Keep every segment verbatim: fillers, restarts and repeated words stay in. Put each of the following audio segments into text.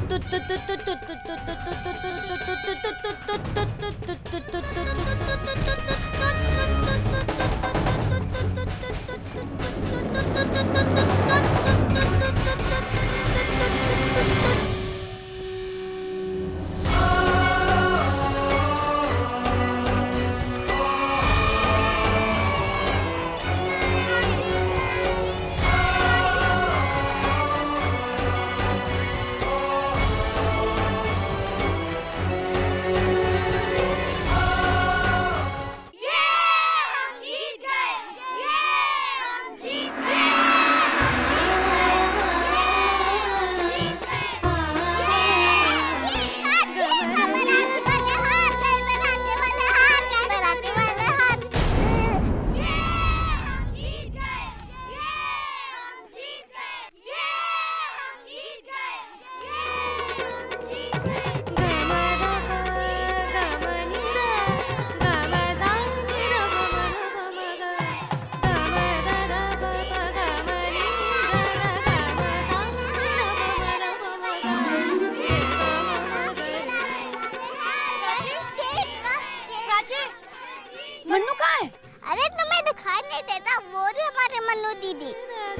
मन्नू कहाँ है? अरे तुम्हें दिखाई नहीं देता, वो रही हमारे मन्नू दीदी।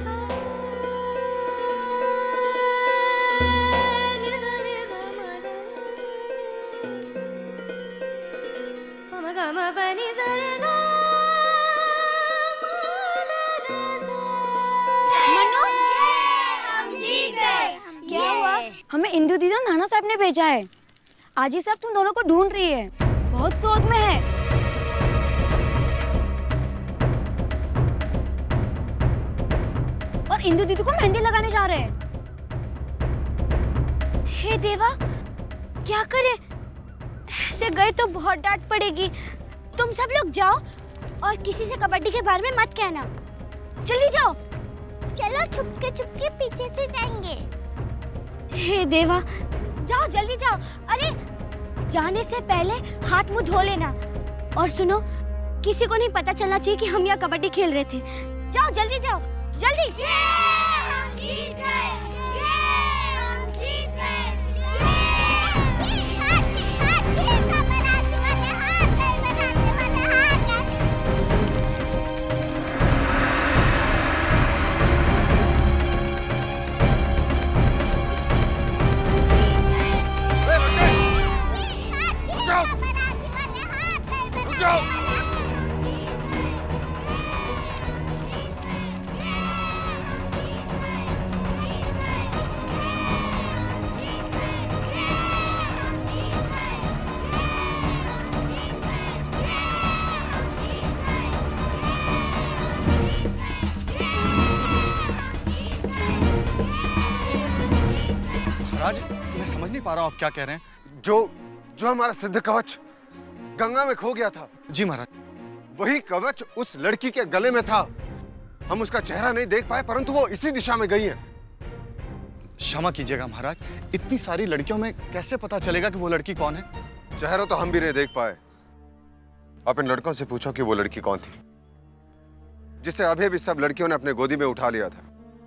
मन्नू, हम जीत गए। क्या हुआ? हमें इंदु दीदी और नाना साहब ने भेजा है। आजी साहब तुम दोनों को ढूंढ रही है, बहुत क्रोध में है। और इंदु दीदी को मेहंदी लगाने जा रहे हैं। हे देवा, क्या करें? ऐसे गए तो बहुत डांट पड़ेगी। तुम सब लोग जाओ और किसी से कबड्डी के बारे में मत कहना। जल्दी जाओ। चलो छुपके छुपके पीछे से जाएंगे। हे देवा, जाओ जल्दी जाओ। अरे जाने से पहले हाथ मुंह धो लेना। और सुनो, किसी को नहीं पता चलना चाहिए कि हम यहाँ कबड्डी खेल रहे थे। जाओ जल्दी जाओ, जल्दी। ये हम जीत गए। ये हम जीत गए। ये हाथ हाथ ये बनाने वाले हाथ बनाने वाले हाथ। राज, मैं समझ नहीं पा रहा हूँ आप क्या कह रहे हैं। जो जो हमारा सिद्ध कवच गंगा में खो गया था। जी महाराज। वही कवच उस लड़की के गले में था। हम उसका चेहरा नहीं देख पाए, परंतु वो इसी दिशा में गई है। क्षमा कीजिएगा महाराज, इतनी सारी लड़कियों में कैसे पता चलेगा कि वो लड़की कौन है? चेहरा तो हम भी नहीं देख पाए। आप इन लड़कों से पूछो कि वो लड़की कौन थी, जिसे अभी भी सब लड़कियों ने अपने गोदी में उठा लिया था।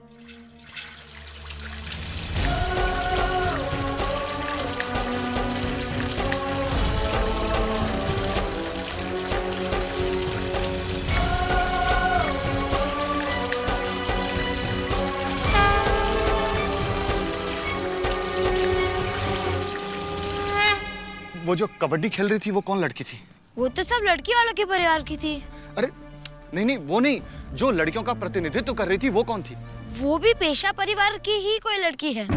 वो जो कबड्डी खेल रही थी वो कौन लड़की थी? वो तो सब लड़की वालों के परिवार की थी। अरे नहीं नहीं, वो नहीं, जो लड़कियों का प्रतिनिधित्व कर रही थी वो कौन थी? वो भी पेशा परिवार की ही कोई लड़की है।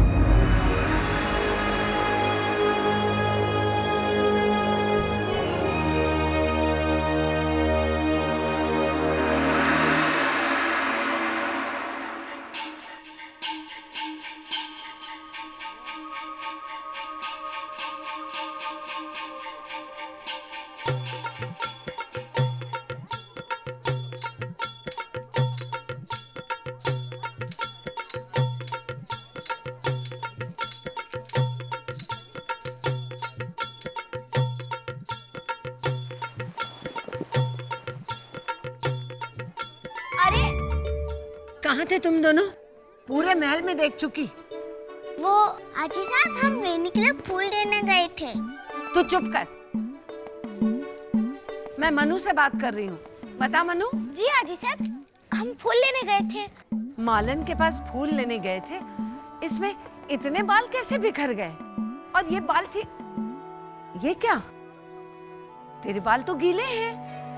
कहाँ थे तुम दोनों? पूरे महल में देख चुकी। वो आजी साहब, हम रेनी के लिए फूल देने गए थे। तू चुप कर। मैं मनु से बात कर रही हूँ। बता मनु। जी आजी साहब, हम फूल लेने गए थे। मालन के पास फूल लेने गए थे। इसमें इतने बाल कैसे बिखर गए? और ये बाल थी, ये क्या? तेरे बाल तो गीले हैं।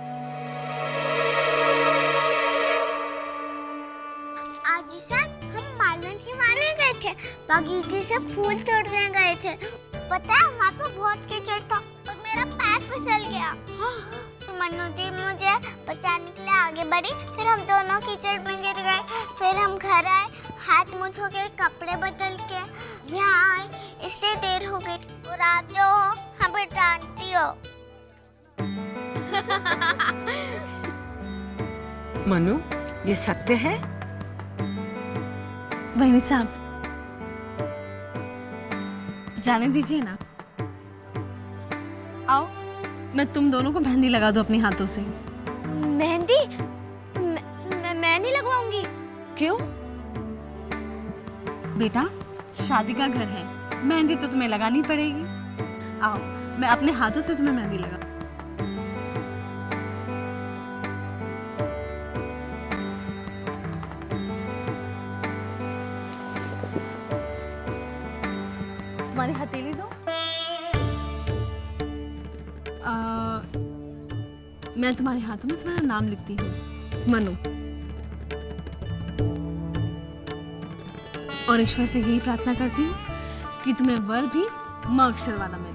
आजी साहब, हम मालन की माने गए थे, बगीचे से फूल तोड़ने गए थे। पता है वहाँ पे बहुत कीचड़ था और मेरा पैर फिसल गया। मनु दी मुझे बचाने के लिए आगे बढ़ी, फिर हम दोनों कीचड़ में गिर गए। फिर हम घर आए, हाथ मुंह धो के कपड़े बदल के यहाँ आए, इससे देर हो गई। और आप जो हो हमें डांटती हो। मनु, ये सत्य है? बहनी साहब, जाने दीजिए ना। आओ, मैं तुम दोनों को मेहंदी लगा दूं अपने हाथों से। मेहंदी? मैं मैं नहीं लगवाऊंगी। क्यों? बेटा, शादी का घर है, मेहंदी तो तुम्हें लगानी पड़ेगी। आओ, मैं अपने हाथों से तुम्हें मेहंदी लगा। तुम्हारी हथेली दो। आ, मैं तुम्हारे हाथों में तुम्हारा नाम लिखती हूँ, मनु। और ईश्वर से यही प्रार्थना करती हूँ कि तुम्हें वर भी म अक्षर वाला मिले।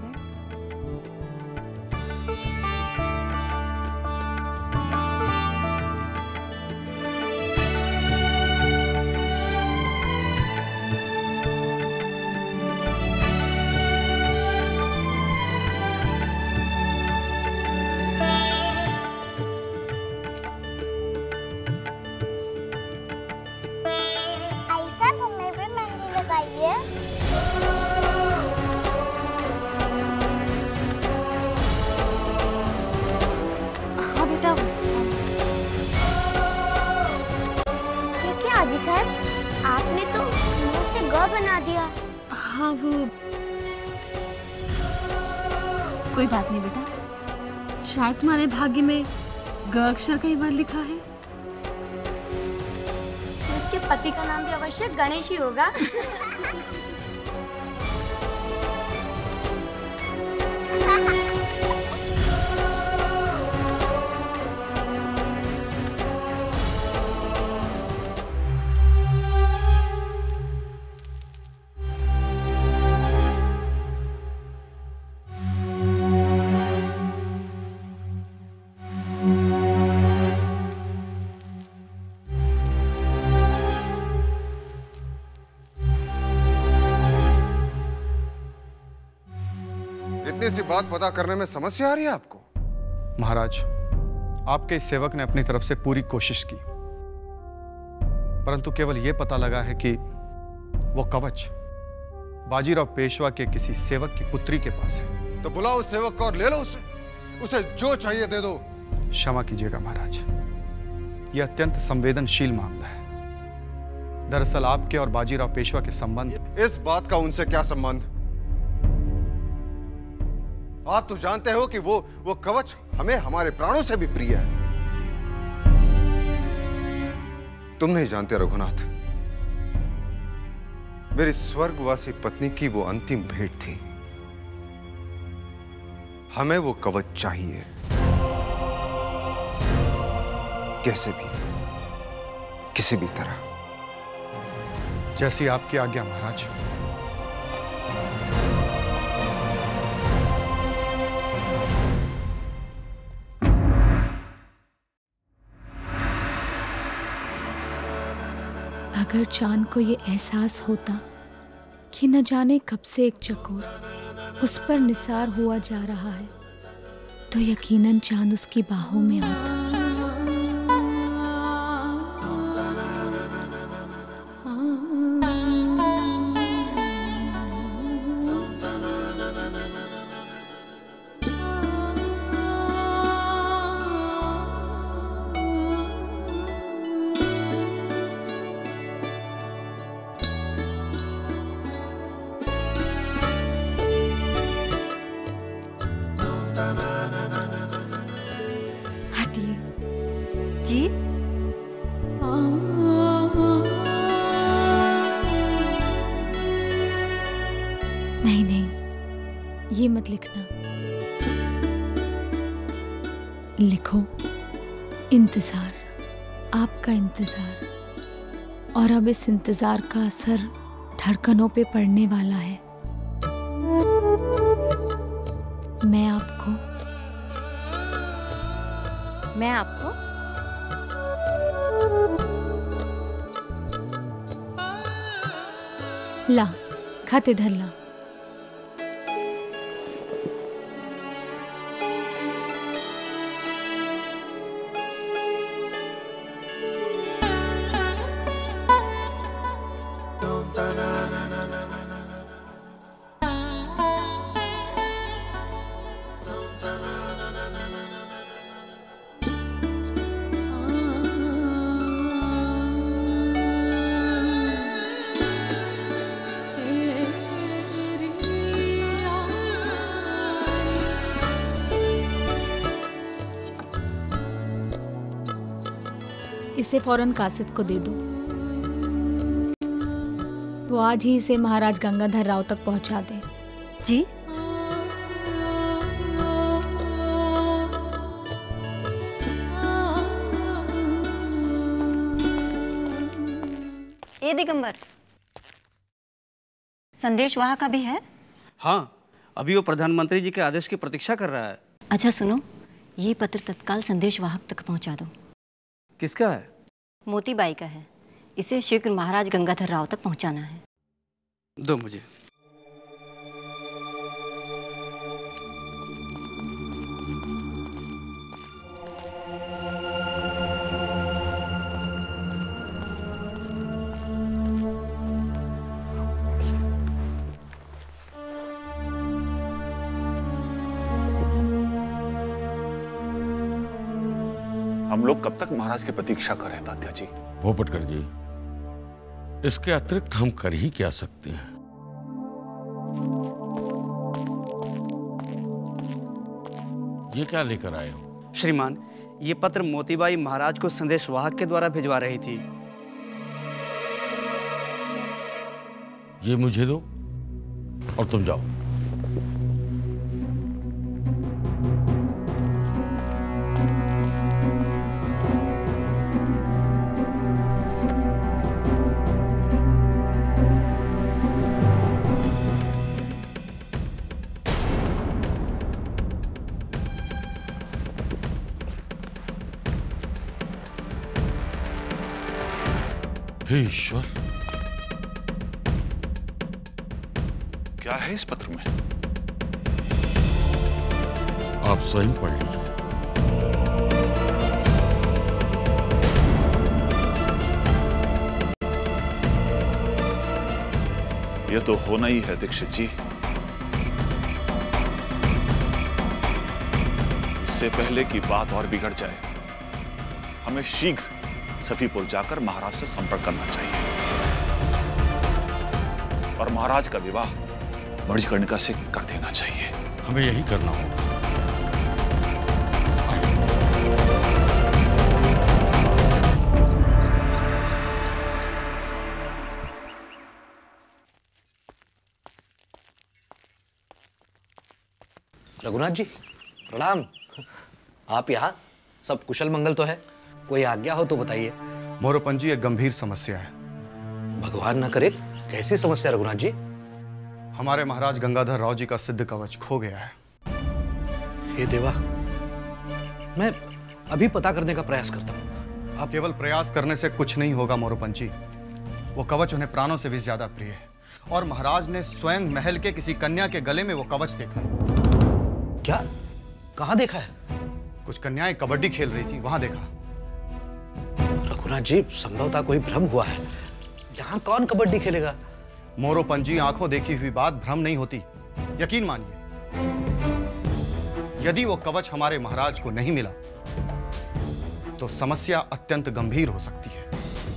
आजी साहब, आपने तो मुंह से ग बना दिया। हाँ, वो कोई बात नहीं बेटा, शायद तुम्हारे भाग्य में ग अक्षर का ही वर लिखा है। उसके पति का नाम भी अवश्य गणेश ही होगा। इतनी सी बात पता करने में समस्या आ रही है आपको? महाराज, आपके इस सेवक ने अपनी तरफ से पूरी कोशिश की, परंतु केवल यह पता लगा है कि वो कवच बाजीराव पेशवा के किसी सेवक की पुत्री के पास है। तो बुलाओ उस सेवक को और ले लो उसे, उसे जो चाहिए दे दो। क्षमा कीजिएगा महाराज, यह अत्यंत संवेदनशील मामला है। दरअसल आपके और बाजीराव पेशवा के संबंध। इस बात का उनसे क्या संबंध? आप तो जानते हो कि वो वो कवच हमें हमारे प्राणों से भी प्रिय है। तुम नहीं जानते रघुनाथ, मेरी स्वर्गवासी पत्नी की वो अंतिम भेंट थी। हमें वो कवच चाहिए, कैसे भी, किसी भी तरह। जैसी आपकी आज्ञा महाराज। अगर चांद को ये एहसास होता कि न जाने कब से एक चकोर उस पर निसार हुआ जा रहा है, तो यकीनन चांद उसकी बाहों में आता। ये मत लिखना। लिखो इंतजार, आपका इंतजार, और अब इस इंतजार का असर धड़कनों पे पड़ने वाला है। मैं आपको मैं आपको ला, खाते धर ला। इसे फौरन कासिद को दे दो। वो आज ही इसे महाराज गंगाधर राव तक पहुंचा दे। जी। ए दिगंबर, संदेश वहाँ का भी है? हाँ, अभी वो प्रधानमंत्री जी के आदेश की प्रतीक्षा कर रहा है। अच्छा सुनो, ये पत्र तत्काल संदेश वाहक तक पहुँचा दो। किसका है? मोतीबाई का है। इसे शीघ्र महाराज गंगाधर राव तक पहुँचाना है। दो मुझे। हम लोग कब तक महाराज की प्रतीक्षा करें तात्या जी? भोपटकर जी, इसके अतिरिक्त हम कर ही क्या सकते हैं? ये क्या लेकर आए हो? श्रीमान, ये पत्र मोतीबाई महाराज को संदेश वाहक के द्वारा भिजवा रही थी। ये मुझे दो और तुम जाओ। हे ईश्वर, क्या है इस पत्र में? आप स्वयं पढ़ लीजिए। यह तो होना ही है दीक्षित जी। इससे पहले कि बात और बिगड़ जाए, हमें शीघ्र सफीपुर जाकर महाराज से संपर्क करना चाहिए और महाराज का विवाह मणिकर्णिका से कर देना चाहिए। हमें यही करना होगा। रघुनाथ जी प्रणाम। आप यहाँ? सब कुशल मंगल तो है? कोई आज्ञा हो तो बताइए। मोरोपंत जी, एक गंभीर समस्या है। भगवान न करे, कैसी समस्या रघुनाथ जी? हमारे महाराज गंगाधर राव जी का सिद्ध कवच खो गया है। हे देवा, मैं अभी पता करने का प्रयास करता हूँ। आप केवल प्रयास करने से कुछ नहीं होगा मोरोपंत जी। वो कवच उन्हें प्राणों से भी ज्यादा प्रिय है और महाराज ने स्वयं महल के किसी कन्या के गले में वो कवच देखा है। क्या? कहाँ देखा है? कुछ कन्याएं कबड्डी खेल रही थी, वहां देखा। रघुनाथ जी, संभवतः कोई भ्रम हुआ है। यहाँ कौन कबड्डी खेलेगा? मोरोपंत जी, आंखों देखी हुई बात भ्रम नहीं होती, यकीन मानिए। यदि वो कवच हमारे महाराज को नहीं मिला तो समस्या अत्यंत गंभीर हो सकती है।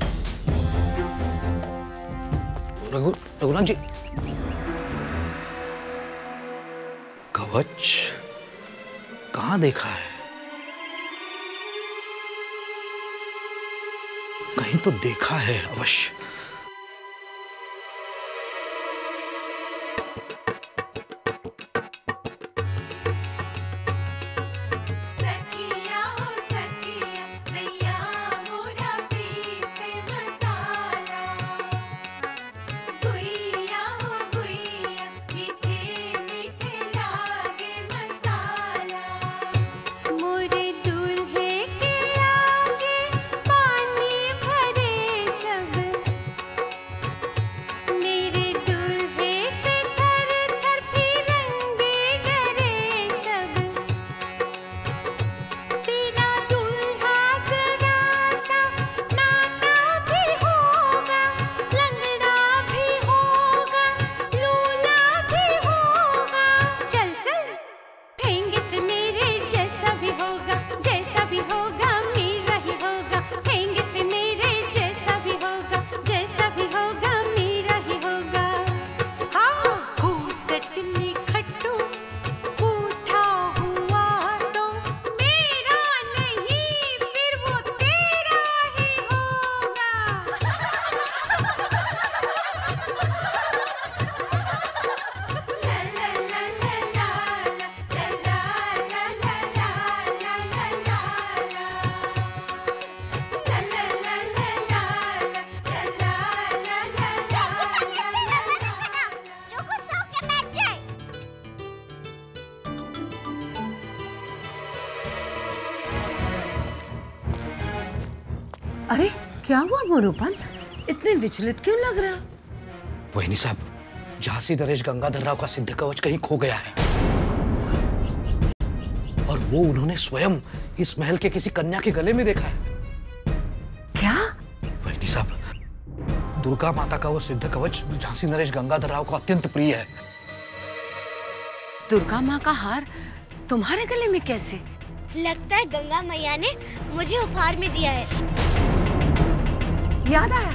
रघु रघुनाथ जी, कवच कहाँ देखा है? कहीं तो देखा है अवश्य। अरे क्या हुआ मोरूपन, इतने विचलित क्यों लग रहा? मोहिनी साहब, झांसी नरेश गंगाधर राव का सिद्ध कवच कहीं खो गया है और वो उन्होंने स्वयं इस महल के किसी कन्या के गले में देखा है। क्या? मोहिनी साहब, दुर्गा माता का वो सिद्ध कवच झांसी नरेश गंगाधर राव को अत्यंत प्रिय है। दुर्गा माँ का हार तुम्हारे गले में कैसे? लगता है गंगा मैया ने मुझे उपहार में दिया है। याद आया,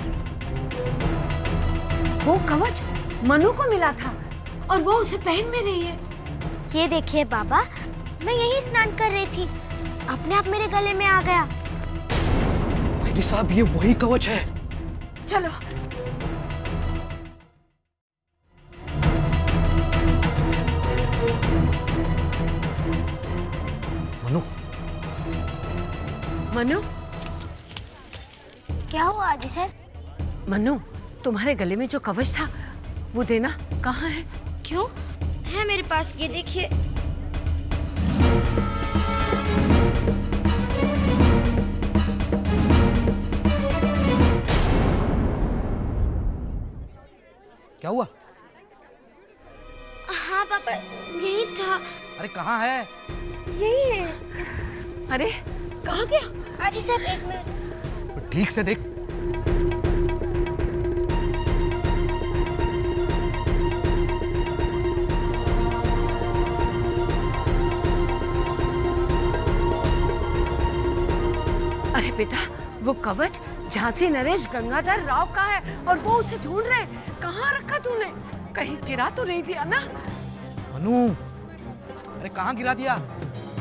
वो कवच मनु को मिला था और वो उसे पहन में रही है। ये देखिए बाबा, मैं यही स्नान कर रही थी, अपने आप मेरे गले में आ गया। मोहिनी साहब, ये वही कवच है। चलो। मनु। मनु, क्या हुआ आजी सर? मनु, तुम्हारे गले में जो कवच था वो देना। कहाँ है? क्यों? है मेरे पास, ये देखिए। क्या हुआ? हाँ पापा, यही था। अरे कहाँ है? यही है। अरे कहाँ गया? आजी साहब एक मिनट। ठीक से देख। अरे बेटा, वो कवच झांसी नरेश गंगाधर राव का है और वो उसे ढूंढ रहे। कहाँ रखा तूने? कहीं गिरा तो नहीं दिया ना? मनु, अरे कहाँ गिरा दिया?